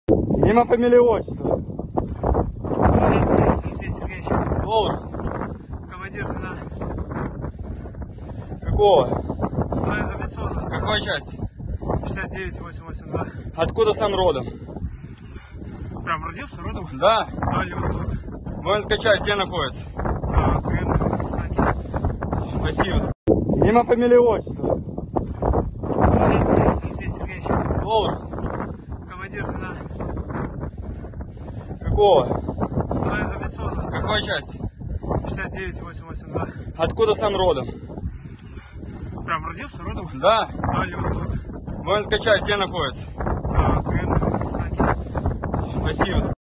Имя, фамилия, отчество. Алексей Сергеевич. Должность. Командир на Какого? авиационного. Какой части? 59882. Откуда сам родом? Прям родился родом? Да. Дальний Восток. Воинская часть где находится? Крым, Саки. Спасибо. Имя, фамилия, отчество. Алексей Сергеевич. Должность. Командир на Какого? авиационного. Какой части? 59882. Откуда сам родом? Прям родился родом? Да. Дальний Восток. Воинская часть где находится? Крым, Саки. Спасибо.